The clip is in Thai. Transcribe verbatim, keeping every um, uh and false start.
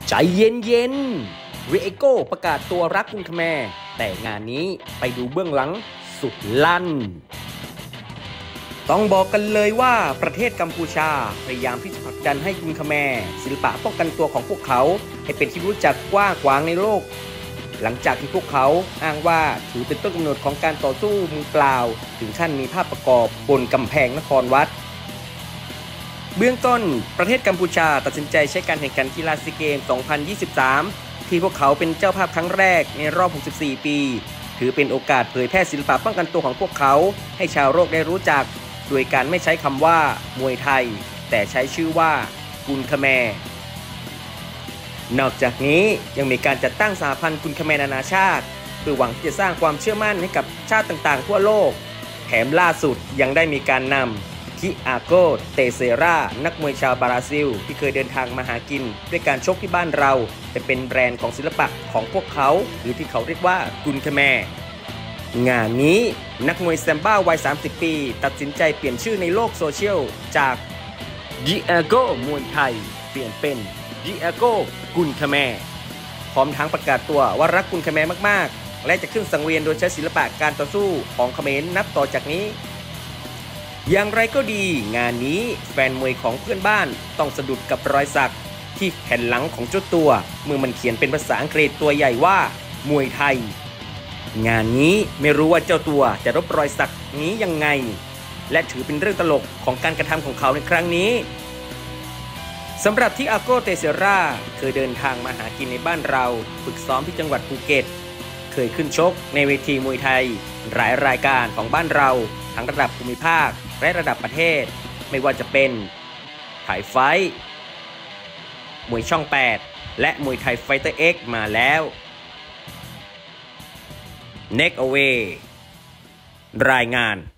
ใจเย็นเย็นริเอโก้ประกาศตัวรักกุนคแมร์แต่งานนี้ไปดูเบื้องหลังสุดลั่นต้องบอกกันเลยว่าประเทศกัมพูชาพยายามที่จะผลักดันให้กุนคแมร์ศิลปะป้องกันตัวของพวกเขาให้เป็นที่รู้จักกว้างขวางในโลกหลังจากที่พวกเขาอ้างว่าถือเป็นต้นกำเนิดของการต่อสู้มือเปล่าถึงขั้นมีภาพประกอบบนกำแพงนครวัดเบื้องต้นประเทศกัมพูชาตัดสินใจใช้การแข่งขันกีฬาซีเกมส์ สองพันยี่สิบสาม ที่พวกเขาเป็นเจ้าภาพครั้งแรกในรอบ หกสิบสี่ ปีถือเป็นโอกาสเผยแพร่ศิลปะป้องกันตัวของพวกเขาให้ชาวโลกได้รู้จักโดยการไม่ใช้คำว่ามวยไทยแต่ใช้ชื่อว่ากุนคแมร์นอกจากนี้ยังมีการจัดตั้งสหพันธ์กุนคแมร์นานาชาติเพื่อหวังที่จะสร้างความเชื่อมั่นให้กับชาติต่างๆทั่วโลกแถมล่าสุดยังได้มีการนำคิอาโกเตเซรานักมวยชาวบราซิลที่เคยเดินทางมาหากินด้วยการชกที่บ้านเราแต่เป็นแบรนด์ของศิลปะของพวกเขาหรือที่เขาเรียกว่ากุนคแมร์งานนี้นักมวยแซมบ้าวัยสามสิบปีตัดสินใจเปลี่ยนชื่อในโลกโซเชียลจากดิเอโกมวยไทยเปลี่ยนเป็นดิเอโกกุนคแมร์พร้อมทั้งประกาศตัวว่ารักกุนคแมร์มากๆและจะขึ้นสังเวียนโดยใช้ศิลปะการต่อสู้ของเขมรนับต่อจากนี้อย่างไรก็ดีงานนี้แฟนมวยของเพื่อนบ้านต้องสะดุดกับรอยสักที่แผ่นหลังของเจ้าตัวเมื่อมันเขียนเป็นภาษาอังกฤษตัวใหญ่ว่ามวยไทยงานนี้ไม่รู้ว่าเจ้าตัวจะลบรอยสักนี้ยังไงและถือเป็นเรื่องตลกของการกระทำของเขาในครั้งนี้สำหรับที่อาโกเตเซราเคยเดินทางมาหากินในบ้านเราฝึกซ้อมที่จังหวัดภูเก็ตเคยขึ้นชกในเวทีมวยไทยหลายรายการของบ้านเราทั้งระดับภูมิภาคและระดับประเทศไม่ว่าจะเป็นถ่ายไฟท์มวยช่องแปดและมวยไทยไฟเตอร์ X มาแล้ว Next Away รายงาน